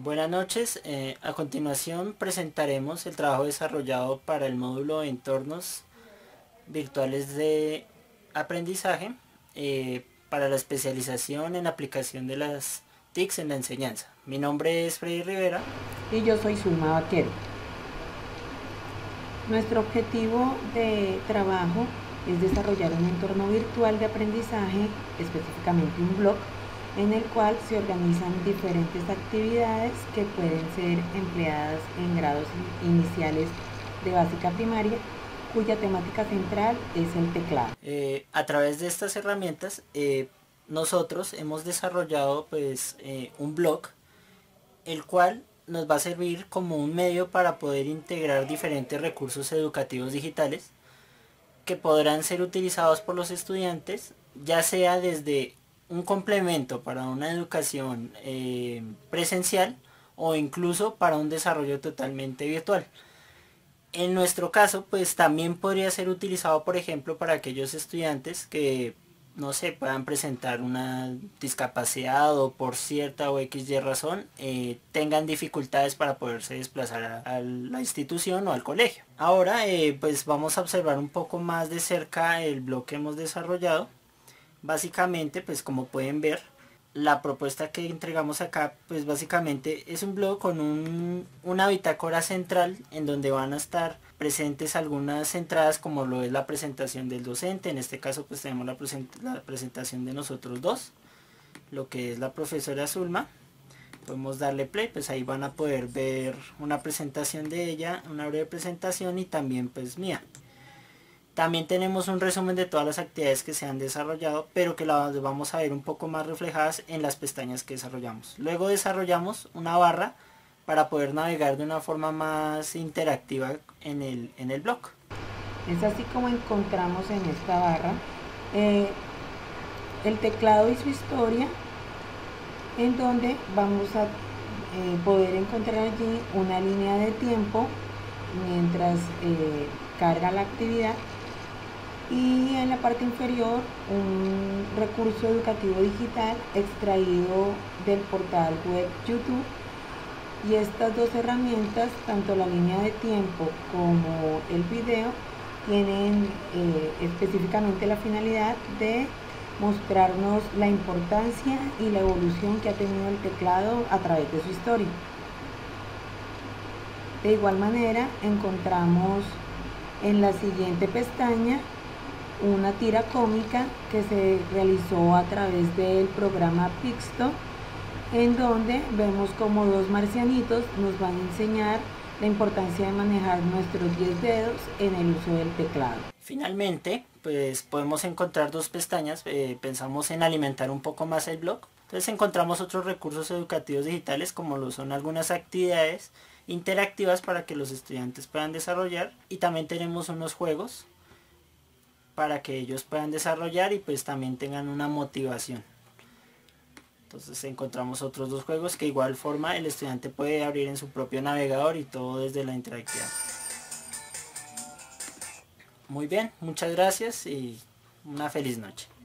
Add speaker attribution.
Speaker 1: Buenas noches, a continuación presentaremos el trabajo desarrollado para el módulo de entornos virtuales de aprendizaje para la especialización en aplicación de las TICs en la enseñanza. Mi nombre es Freddy Rivera.
Speaker 2: Y yo soy Zulma Vaquero. Nuestro objetivo de trabajo es desarrollar un entorno virtual de aprendizaje, específicamente un blog, en el cual se organizan diferentes actividades que pueden ser empleadas en grados iniciales de básica primaria, cuya temática central es el teclado.
Speaker 1: A través de estas herramientas nosotros hemos desarrollado un blog, el cual nos va a servir como un medio para poder integrar diferentes recursos educativos digitales que podrán ser utilizados por los estudiantes, ya sea desde un complemento para una educación presencial o incluso para un desarrollo totalmente virtual. En nuestro caso, pues también podría ser utilizado, por ejemplo, para aquellos estudiantes que, no sé, puedan presentar una discapacidad o por cierta o XY razón tengan dificultades para poderse desplazar a la institución o al colegio. Ahora pues vamos a observar un poco más de cerca el blog que hemos desarrollado. Básicamente, pues como pueden ver, la propuesta que entregamos acá pues básicamente es un blog con una bitácora central en donde van a estar presentes algunas entradas como lo es la presentación del docente. En este caso pues tenemos la presentación de nosotros dos, lo que es la profesora Zulma. Podemos darle play, pues ahí van a poder ver una presentación de ella, una breve presentación y también pues mía. También tenemos un resumen de todas las actividades que se han desarrollado, pero que las vamos a ver un poco más reflejadas en las pestañas que desarrollamos. Luego desarrollamos una barra para poder navegar de una forma más interactiva en el blog.
Speaker 2: Es así como encontramos en esta barra el teclado y su historia, en donde vamos a poder encontrar allí una línea de tiempo mientras carga la actividad, y en la parte inferior un recurso educativo digital extraído del portal web YouTube. Y estas dos herramientas, tanto la línea de tiempo como el video, tienen específicamente la finalidad de mostrarnos la importancia y la evolución que ha tenido el teclado a través de su historia. De igual manera, encontramos en la siguiente pestaña una tira cómica que se realizó a través del programa Pixto, en donde vemos como dos marcianitos nos van a enseñar la importancia de manejar nuestros 10 dedos en el uso del teclado.
Speaker 1: Finalmente, pues podemos encontrar dos pestañas. Pensamos en alimentar un poco más el blog. Entonces encontramos otros recursos educativos digitales como lo son algunas actividades interactivas para que los estudiantes puedan desarrollar, y también tenemos unos juegos para que ellos puedan desarrollar y pues también tengan una motivación. Entonces encontramos otros dos juegos que de igual forma el estudiante puede abrir en su propio navegador y todo desde la interactividad. Muy bien, muchas gracias y una feliz noche.